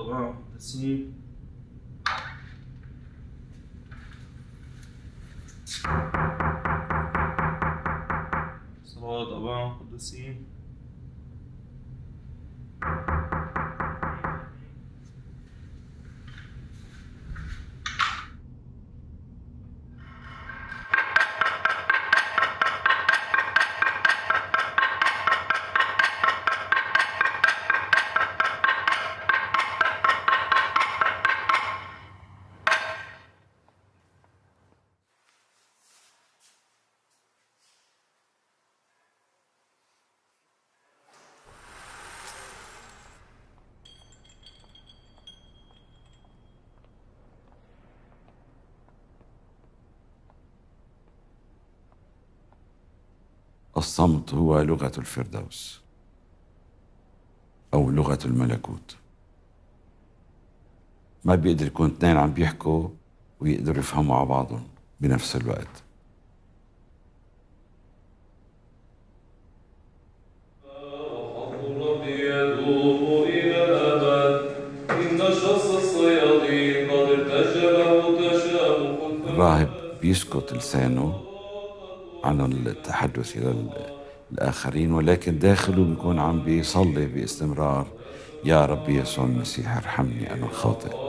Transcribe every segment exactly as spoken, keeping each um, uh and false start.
أباء قدسين. صلوات أباء قدسين. الصمت هو لغة الفردوس أو لغة الملكوت. ما بيقدر يكون اثنين عم بيحكوا ويقدروا يفهموا على بعضهم بنفس الوقت. الراهب بيسكت لسانه عن التحدث إلى الآخرين، ولكن داخله بيكون عم بيصلي باستمرار: يا رب يسوع المسيح ارحمني أنا الخاطئ.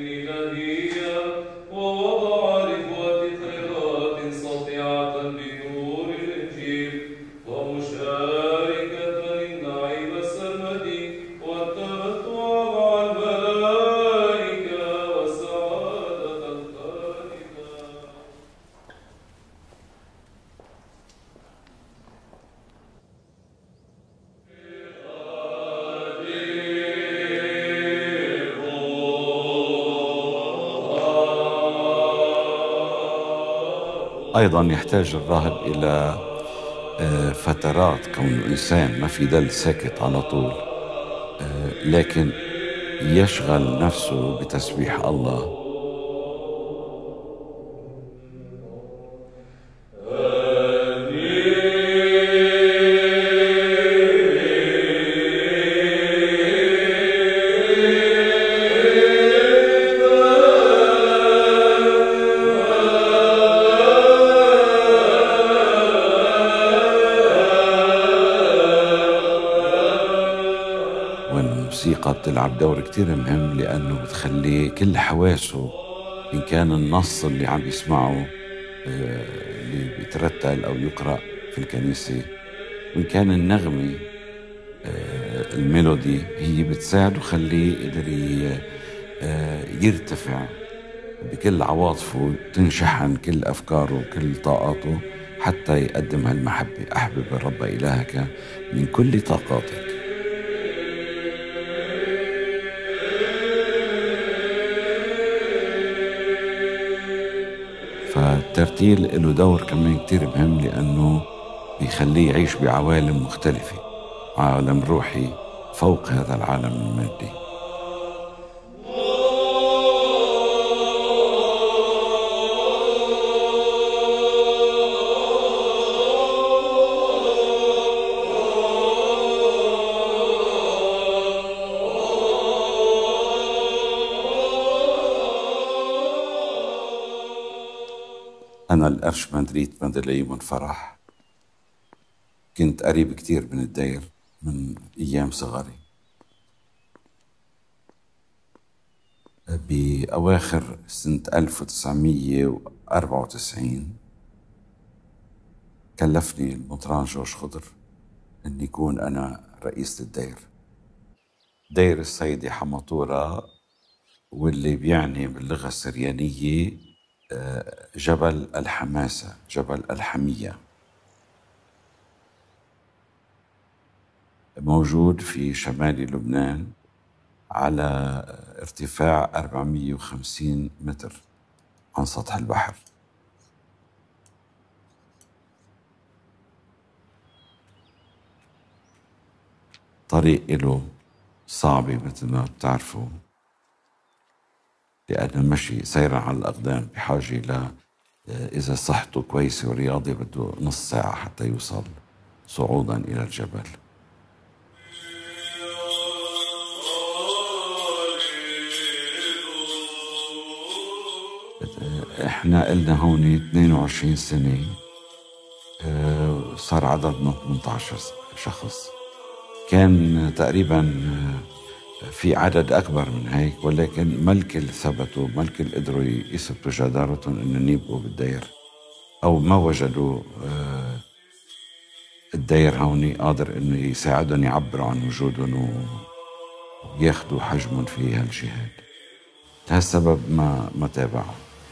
أيضا يحتاج الراهب إلى فترات كونه إنسان ما في دل ساكت على طول، لكن يشغل نفسه بتسبيح الله. والموسيقى بتلعب دور كتير مهم، لأنه بتخلي كل حواسه، إن كان النص اللي عم يسمعه اللي بيترتل أو يقرأ في الكنيسة، وإن كان النغمة الميلودي، هي بتساعده خليه يقدر يرتفع بكل عواطفه، تنشحن كل أفكاره وكل طاقاته حتى يقدم هالمحبة: أحبب الرب إلهك من كل طاقاتك. فالترتيل له دور كمان كتير مهم، لأنه بيخليه يعيش بعوالم مختلفة، عالم روحي فوق هذا العالم المادي. أنا الأرشمندريت مندليمون فرح كنت قريب كتير من الدير من أيام صغري. بأواخر سنة ألف وتسعمية وأربعة وتسعين كلفني المطران جورج خضر أن يكون أنا رئيس الدير، دير السيدة حمطورة، واللي بيعني باللغة السريانية جبل الحماسة، جبل الحمية، موجود في شمال لبنان على ارتفاع أربعمية وخمسين متر عن سطح البحر. طريق له صعبة مثل ما بتعرفوا، لأن المشي سيرا على الأقدام بحاجة ل إذا صحته كويسة ورياضي بده نص ساعة حتى يوصل صعودا إلى الجبل. احنا قلنا هون اثنين وعشرين سنة، صار عددنا ثمانية عشر شخص. كان تقريبا في عدد أكبر من هيك، ولكن ما الكل ثبتوا، ما الكل قدروا يثبتوا جدارتهم إنه يبقوا بالدير، أو ما وجدوا الدير هوني قادر إنه يساعدهم يعبروا عن وجودهم وياخدوا حجمهم في هالجهاد. لهالسبب ما ما تابعوا.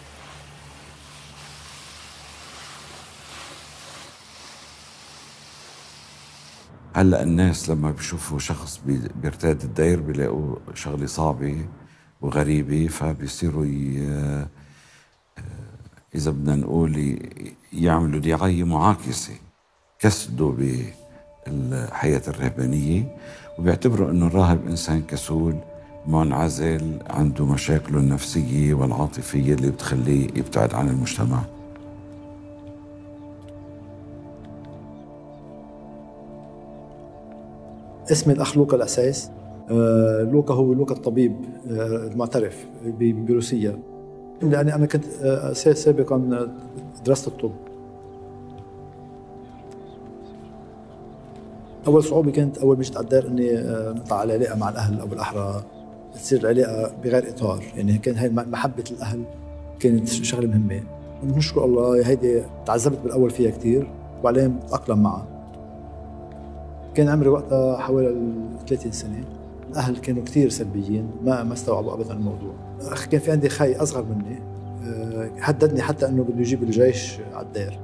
هلأ الناس لما بيشوفوا شخص بيرتاد الدير بيلاقوا شغلة صعبة وغريبة، فبيصيروا ي... إذا بدنا نقول يعملوا دعاية معاكسة، كسدوا بالحياة الرهبانية، وبيعتبروا إنه الراهب إنسان كسول منعزل عنده مشاكله النفسية والعاطفية اللي بتخليه يبتعد عن المجتمع. اسمي الأخ لوكا الأساس. آه لوكا هو لوكا الطبيب آه المعترف بروسيا، لأني أنا كنت آه سابقا درست الطب. أول صعوبة كانت أول ما جيت على الدار إني آه نطلع على علاقة مع الأهل، أو بالأحرى تصير العلاقة بغير إطار، يعني كان هاي محبة الأهل كانت شغلة مهمة. نشكر الله هيدي تعذبت بالأول فيها كتير، وبعدين أتأقلم معها. كان عمري وقتها حوالي ثلاثين سنة. الأهل كانوا كتير سلبيين، ما ما استوعبوا أبدا الموضوع. أخي كان في عندي خي أصغر مني هددني حتى إنه بده يجيب الجيش على الدير.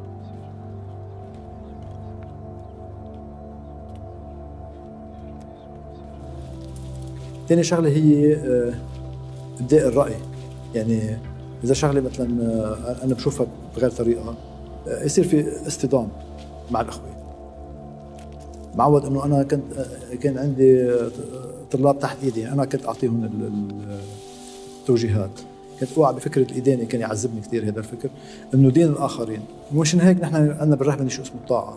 تاني شغلة هي إبداء الرأي، يعني إذا شغلة مثلا أنا بشوفها بغير طريقة يصير في اصطدام مع الأخوة. معود انه انا كنت كان عندي طلاب تحت ايدي، انا كنت اعطيهم التوجيهات. كنت اوعى بفكره الادانه، كان يعذبني كثير هذا الفكر انه دين الاخرين. ومشان هيك نحن عندنا بالرهبنه شيء اسمه الطاعه.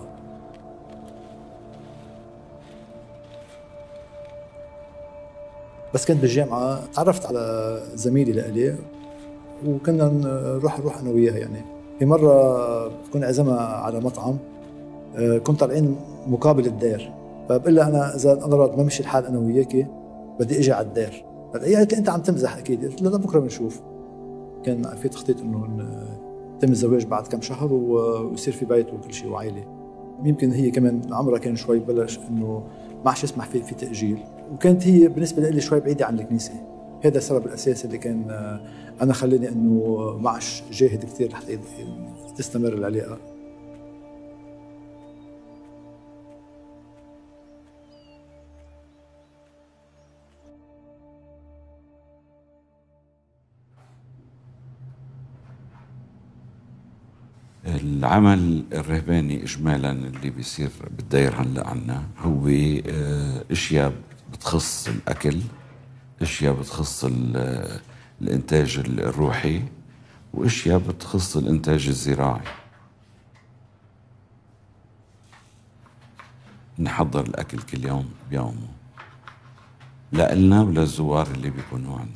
بس كنت بالجامعه تعرفت على زميلي لإلي، وكنا نروح نروح انا وياه. يعني في مره كنا عزمها على مطعم، كنت طالعين مقابل الدير، فبقول لها انا اذا انا بمشي الحال انا وياكي بدي اجي على الدير. هي قالت لي انت عم تمزح اكيد. قلت لها بكره بنشوف. كان في تخطيط انه يتم الزواج بعد كم شهر ويصير في بيت وكل شيء وعائله. يمكن هي كمان عمرها كان شوي بلش انه ما عادش يسمح في في تاجيل، وكانت هي بالنسبه لي شوي بعيده عن الكنيسه. هذا السبب الاساسي اللي كان انا خلاني انه ما عادش جاهد كثير لحتى تستمر العلاقه. العمل الرهباني إجمالاً اللي بيصير بالدير هلأ عنا هو أشياء بتخص الأكل، أشياء بتخص الإنتاج الروحي، وأشياء بتخص الإنتاج الزراعي. نحضر الأكل كل يوم بيومه لإلنا وللزوار اللي بيكونوا عندنا.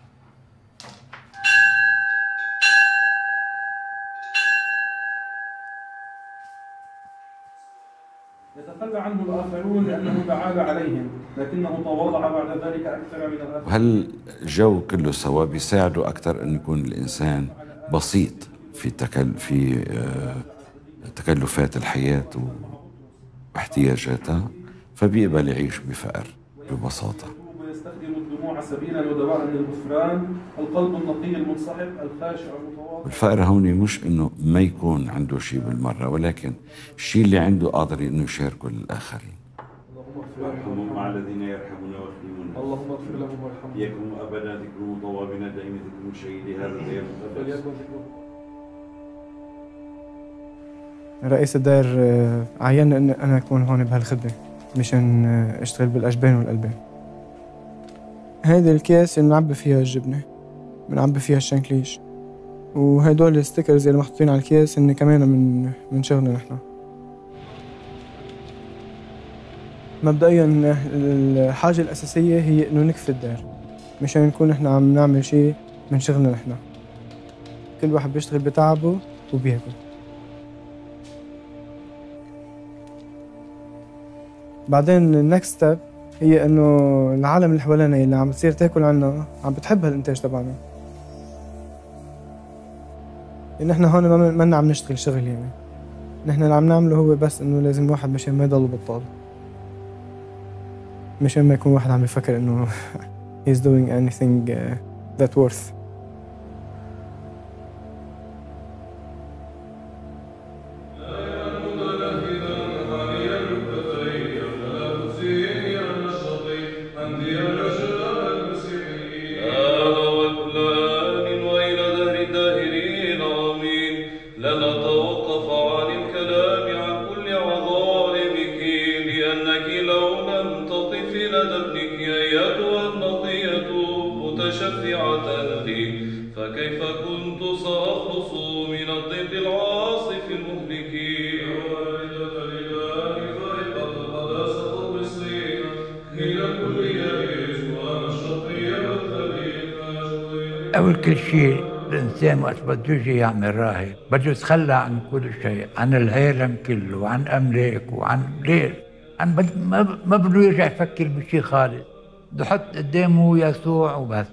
يتخلى عنه الآخرون لأنه تعالى عليهم، لكنه تواضع بعد ذلك أكثر من الآخرين. وهل الجو كله سوا بيساعده أكثر أن يكون الإنسان بسيط في تكل في تكلفات الحياة واحتياجاتها، فبيقبل يعيش بفقر ببساطة. ويستخدم الدموع سبيلا ودواء للغفران، القلب النقي المنصحب الخاشع المتواضع. الفقر هوني مش إنه ما يكون عنده شيء بالمرة، ولكن الشيء اللي عنده قادر إنه يشاركه للآخرين. وارحمهم مع الذين يرحمون ويرحمون. اللهم اغفر لهم وارحمهم. يكون أبدا ذكرهم طوابنا دائما ذكرهم شهيد هذا الدير المقدس. رئيس الدير عينني ان انا اكون هون بهالخدمه مشان اشتغل بالاشبان والقلبان. هيدي الكيس اللي بنعبي فيها الجبنه، بنعبي فيها الشنكليش، وهدول الستيكرز اللي محطوطين على الكيس هن كمان من من شغلنا نحن. مبدئيا الحاجه الاساسيه هي انه نكفي الدير مشان نكون نحن عم نعمل شيء من شغلنا نحن. كل واحد بيشتغل بتعبه وبياكل. بعدين النكست ستيب هي انه العالم اللي حوالينا اللي عم بتصير تاكل عنا عم بتحب هالانتاج تبعنا. إن إحنا هون ما منا عم نشتغل شغل يعني، نحن اللي عم نعمله هو بس إنه لازم الواحد مشان ما يضل بطال، مشان ما يكون واحد عم يفكر إنه he's doing anything uh, that worth. فكيف كنت سأخلص من الضيق العاصف المهلك يا والدة الإله فائقة القداسة المصرية هي كل يئس وأنا الشقي والذليل. أول كل شيء الإنسان وقت بده يجي يعمل راهب بده يتخلى عن كل شيء، عن العالم كله وعن أملاك وعن ليل، عن بد... ما بده يرجع يفكر بشيء خالص، بده يحط قدامه يسوع وبس.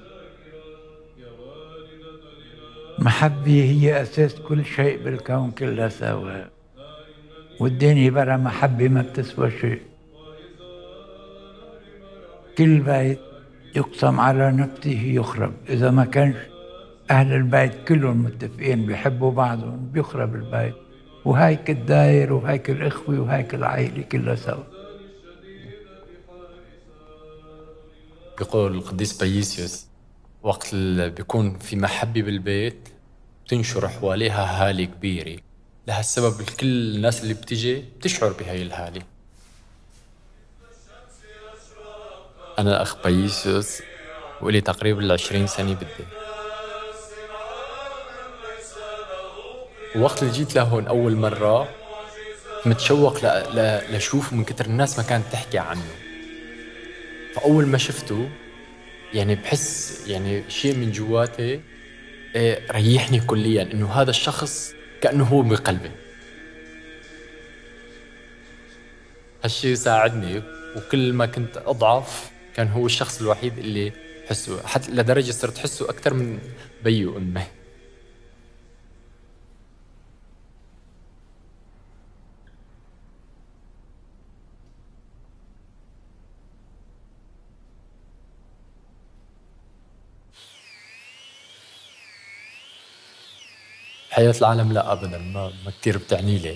محبة هي أساس كل شيء بالكون كله سوا، والدنيا برا محبة ما بتسوى شيء. كل بيت يقسم على نفسه يخرب، إذا ما كانش أهل البيت كلهم متفقين بيحبوا بعضهم بيخرب البيت، وهيك الداير وهيك الإخوة وهيك العائلة كلها سوا. بيقول القديس بايسيوس وقت اللي بيكون في محبة بالبيت بتنشر حواليها هالة كبيرة، لهالسبب كل الناس اللي بتيجي بتشعر بهاي الهالة. أنا الأخ بايسيوس وإلي تقريبا العشرين سنة بالدين، ووقت اللي جيت لهون أول مرة متشوق ل... ل... لشوف من كتر الناس ما كانت تحكي عنه. فأول ما شفته يعني بحس يعني شيء من جواتي إيه ريحني كليا إنه هذا الشخص كأنه هو بقلبي. هالشيء ساعدني، وكل ما كنت أضعف كان هو الشخص الوحيد اللي حسه، حتى لدرجة صرت حسه أكثر من بي وأمي. حياة العالم لا أبداً ما, ما كتير بتعني لي.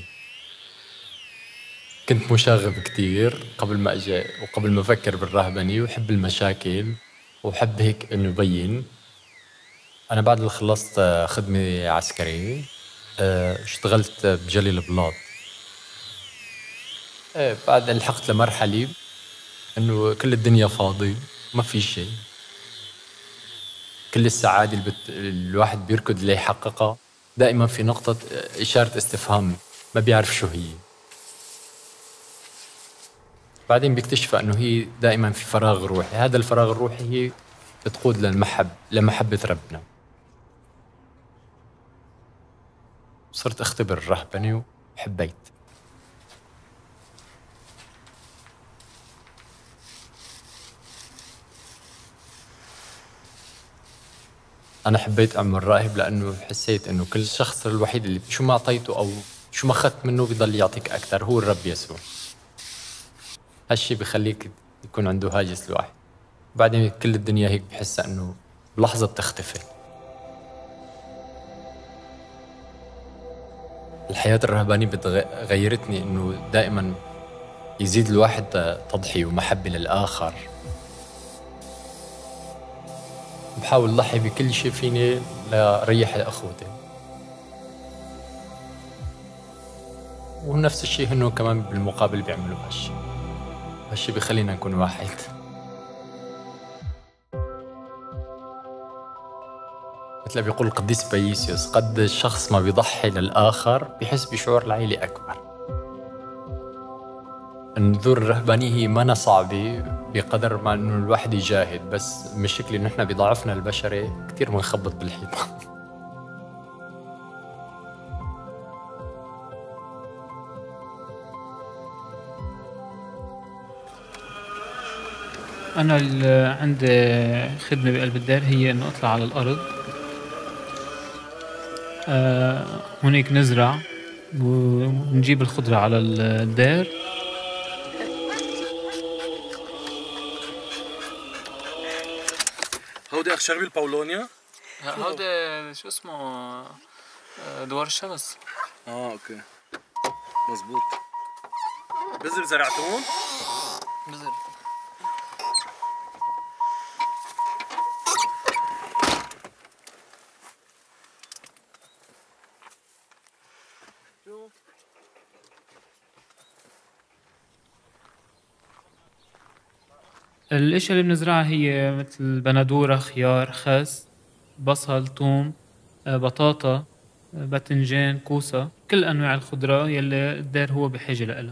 كنت مشاغب كتير قبل ما أجي وقبل ما أفكر بالرهبنة، وحب المشاكل وحب هيك إنه يبين. أنا بعد اللي خلصت خدمة عسكرية اشتغلت بجلي البلاط. بعد لحقت لمرحلة إنه كل الدنيا فاضي ما في شيء، كل السعادة اللي بت... الواحد بيركض ليحققها دائما في نقطة إشارة استفهام ما بيعرف شو هي. بعدين بيكتشف أنه هي دائما في فراغ روحي، هذا الفراغ الروحي هي بتقود للمحب لمحبة ربنا. صرت أختبر الرهبنة وحبيت. أنا حبيت أعمل راهب لأنه حسيت إنه كل شخص الوحيد اللي شو ما أعطيته أو شو ما أخذت منه بيضل يعطيك أكثر هو الرب يسوع. هالشي بخليك يكون عنده هاجس الواحد. بعدين كل الدنيا هيك بحس إنه بلحظة تختفي. الحياة الرهبانية غيرتني إنه دائما يزيد الواحد تضحية ومحبة للآخر. بحاول أضحي بكل شيء فيني لريح أخوتي، ونفس الشيء هنو كمان بالمقابل بيعملوا هالشيء. هالشيء بيخلينا نكون واحد. مثل بيقول القديس بايسيوس قد الشخص ما بيضحي للآخر بيحس بشعور العائلة أكبر. النذور الرهبانية هي ما صعبة بقدر ما إنه الواحد يجاهد، بس مشكلة إنه إحنا بضعفنا البشري كتير بنخبط بالحيطة. أنا اللي عندي خدمة بقلب الدار هي إنه أطلع على الأرض، آه هناك نزرع ونجيب الخضرة على الدار. هودي أخ شربي البولونيا؟ هودي شو اسمه دوار الشمس. اه اوكي مزبوط. بذر زرعتون؟ بذر. الاشياء اللي بنزرعها هي مثل بندورة، خيار، خس، بصل، ثوم، بطاطا، باذنجان، كوسة، كل أنواع الخضرة يلي الدار هو بحاجة لها.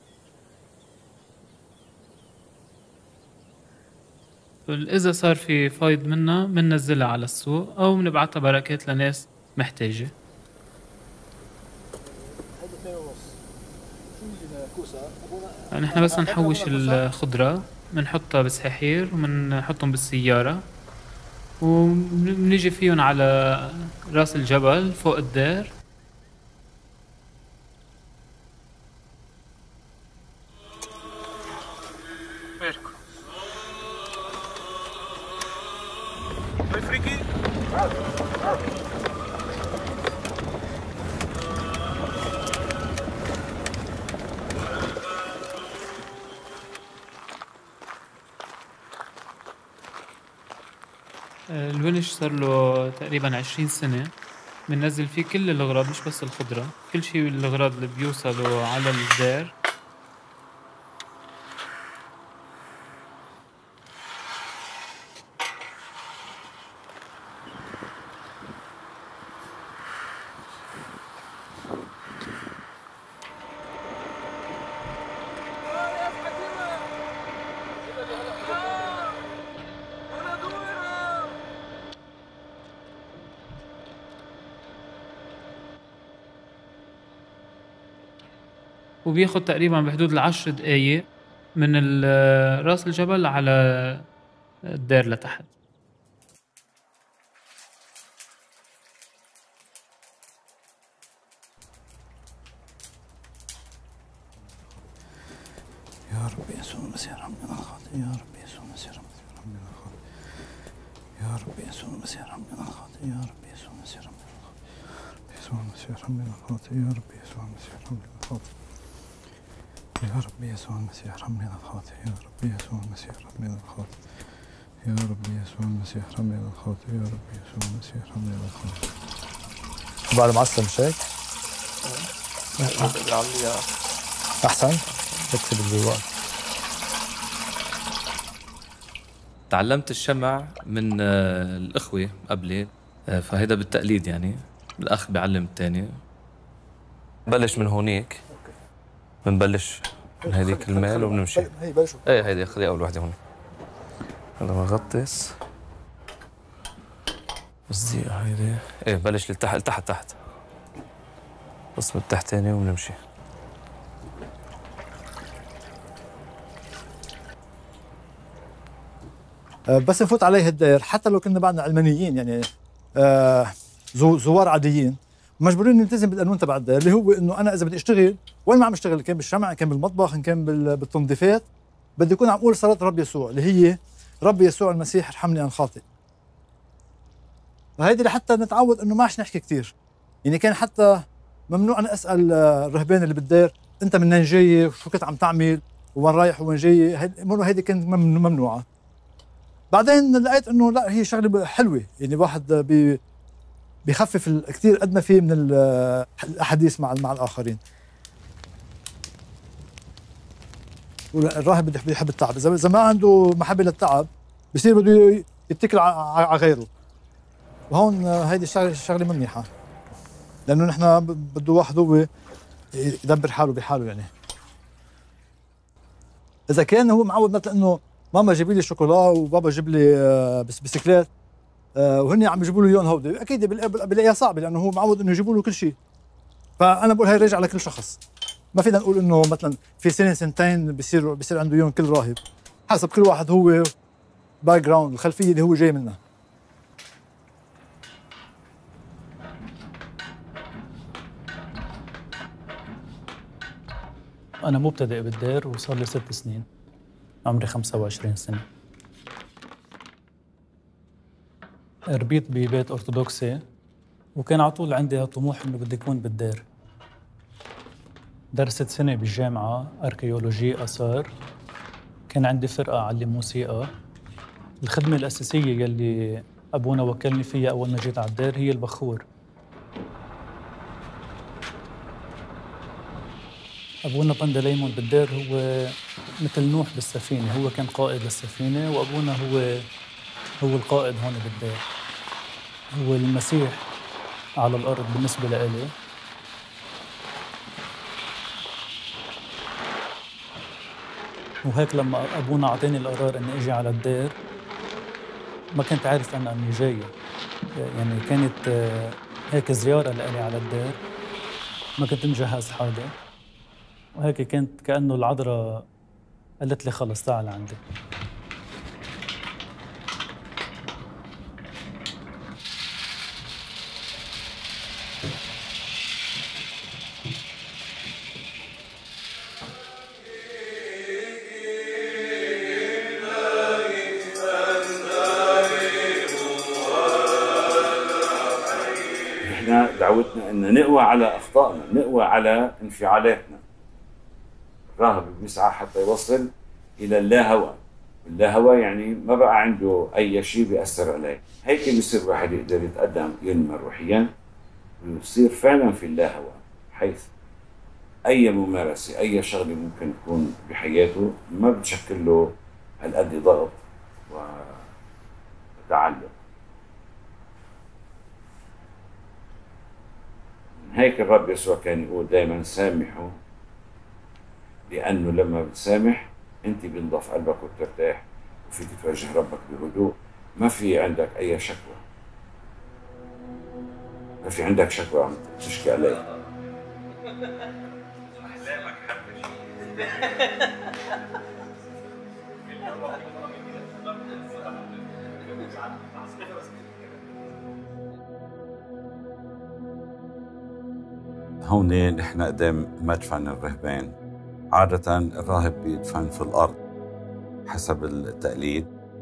إذا صار في فايض منها بننزلها على السوق أو بنبعتها بركات لناس محتاجة. نحن بس نحوش الخضرة بنحطها بسحاحير وبنحطهم بالسيارة وبنيجي فيهم على راس الجبل فوق الدار. الونش صار له تقريبا عشرين سنة بننزل فيه كل الأغراض مش بس الخضرة، كل شيء الأغراض اللي بيوصلوا على الدار. وبياخد تقريبا بحدود العشر دقايق من راس الجبل على الدار لتحت. يا رب يسوع المسيح ربنا الخاطئ، يا رب يسوع المسيح ربنا الخاطئ، يا رب يسوع المسيح ربنا الخاطئ، يا رب يسوع المسيح ربنا الخاطئ، يسوع المسيح ربنا الخاطئ، يا رب يسوع المسيح ربنا الخاطئ، يا رب يسوع المسيح ربنا الخاطئ، يا رب يسوع المسيح ربنا الخاطئ، يا رب يسوع المسيح ربنا الخاطئ، يا رب يسوع المسيح ربنا الخاطئ. بعد معصب مش هيك؟ أحسن بكتب الوقت. تعلمت الشمع من الأخوة قبلي، فهيدا بالتقليد يعني الأخ بيعلم الثاني. بلش من هونيك، بنبلش من هذيك المال وبنمشي. هي بلشوا. ايه هيدي خليها أول وحدة هون. هذا بغطس. بس دي هيدي. ايه بلش لتحت لتحت تحت. قسم التحتاني وبنمشي. بس نفوت عليه الدير حتى لو كنا بعدنا علمانيين يعني آه زوار عاديين مجبورين نلتزم بالقانون تبع الدير اللي هو انه انا اذا بدي اشتغل وين ما عم اشتغل، كان بالشمع، كان بالمطبخ، ان كان بالتنظيفات، بدي اكون عم اقول صلاه رب يسوع اللي هي رب يسوع المسيح ارحمني انا خاطئ. وهيدي لحتى نتعود انه ما عادش نحكي كثير. يعني كان حتى ممنوع انا اسال الرهبان اللي بالدير انت منين جاي وشو كنت عم تعمل وين رايح وين جاي، هيدي كانت ممنوعه. بعدين لقيت انه لا هي شغله حلوه، يعني واحد بي بيخفف كثير قد ما فيه من الاحاديث مع مع الاخرين. الراهب بيحب التعب، اذا ما عنده محبه للتعب بصير بده يتكل على غيره. وهون هيدي الشغله الشغله منيحه لانه نحن بده واحد هو يدبر حاله بحاله. يعني اذا كان هو معود مثلا انه ماما جيبي لي شوكولا وبابا جيب لي بسكليت وهن عم يجيبوا له اياهم هودي، اكيد بلاقيها صعبه لانه هو معود انه يجيبوا له كل شيء. فانا بقول هي راجع لكل شخص، ما فينا نقول انه مثلا في سنه سنتين بصير بصير عنده اياهم كل راهب. حسب كل واحد هو باك جراوند، الخلفيه اللي هو جاي منها. أنا مبتدئ بالدير وصار لي ست سنين، عمري خمسة وعشرين سنة. ربيت ببيت أرثوذكسي، وكان على طول عندي طموح إنه بدي أكون بالدير. درست سنة بالجامعة أركيولوجي آثار، كان عندي فرقة أعلم موسيقى. الخدمة الأساسية يلي أبونا وكلني فيها أول ما جيت على الدير هي البخور. أبونا بندليمون بالدير هو مثل نوح بالسفينة، هو كان قائد السفينة، وأبونا هو هو القائد هون بالدير، هو المسيح على الأرض بالنسبة لإلي. وهيك لما أبونا أعطاني القرار إني أجي على الدير، ما كنت عارف أنا إني جاي، يعني كانت هيك زيارة لإلي على الدير، ما كنت مجهز حالي، وهيك كانت كأنه العذراء قالت لي خلص تعال عندي. احنا دعوتنا ان نقوى على اخطائنا، نقوى على انفعالاتنا. الراهب بيسعى حتى يوصل الى اللاهوى، اللاهوى يعني ما بقى عنده اي شيء بيأثر عليه، هيك بيصير الواحد يقدر يتقدم ينمى روحيا ويصير فعلا في اللاهوى، حيث اي ممارسه اي شغله ممكن تكون بحياته ما بتشكل له هالقد ضغط وتعلق. هيك الرب يسوع كان يقول دائما سامحوا، لأنه لما بتسامح أنت بينضف قلبك وبترتاح وفيك تواجه ربك بهدوء، ما في عندك أي شكوى، ما في عندك شكوى عم تشكي عليه. هون نحن قدام مدفن الرهبان. عادة الراهب بيدفن في الأرض حسب التقليد،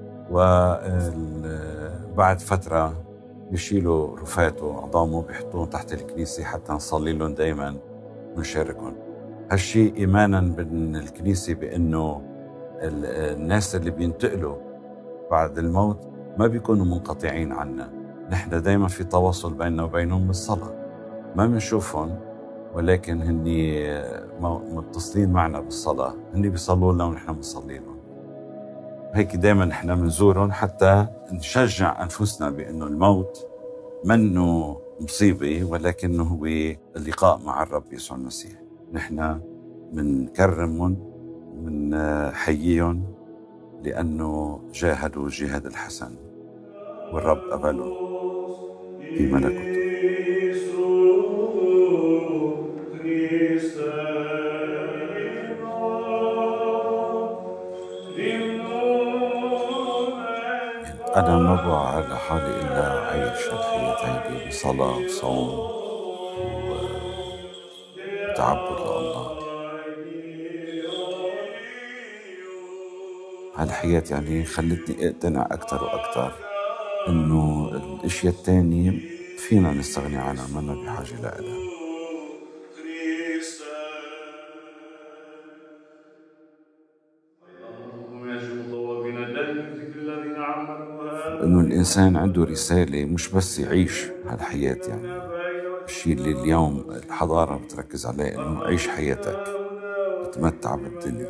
وبعد فترة بيشيلوا رفاته وعظامه بيحطوهم تحت الكنيسة حتى نصلي لهم دايما ونشاركهم. هالشي إيمانا من الكنيسة بأنه الناس اللي بينتقلوا بعد الموت ما بيكونوا منقطعين عنا، نحن دايما في تواصل بيننا وبينهم بالصلاة، ما بنشوفهم ولكن هني متصلين معنا بالصلاة، هني بيصلوا لنا ونحن بنصلي لهم. هيك دائما نحن بنزورهم حتى نشجع أنفسنا بأنه الموت منه مصيبة، ولكنه هو اللقاء مع الرب يسوع المسيح. نحن بنكرمهم وبنحييهم لأنه جاهدوا الجهاد الحسن والرب قبلهم في ملكوته. أنا ما بوعى على حالي إلا عيش الحياة هيدي بصلاة وصوم وتعبد لله. هالحياة يعني خلتني اقتنع أكثر وأكثر إنه الأشياء التانية فينا نستغني عنها، ما لنا بحاجة لها. إنه الإنسان عنده رسالة، مش بس يعيش هالحياة، يعني الشيء اللي اليوم الحضارة بتركز عليه إنه عيش حياتك، تمتع بالدنيا.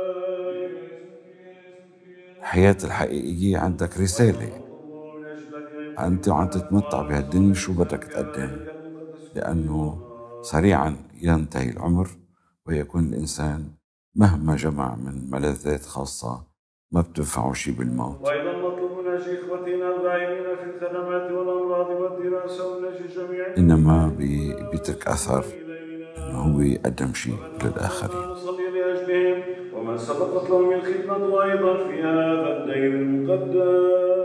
الحياة الحقيقية عندك رسالة، أنت عم تتمتع بهالدنيا شو بدك تقدم، لأنه سريعا ينتهي العمر ويكون الإنسان مهما جمع من ملذات خاصة ما بتنفعه شيء بالموت. وأيضا نطلب من أجل إخوتنا الغائبين في الخدمات والأمراض والدراسة ومن أجل جميع، إنما بيترك أثر إنه هو يقدم شيء للآخرين. نصلي لأجلهم وما سبقت لهم الخدمة أيضا في هذا الدير المقدس.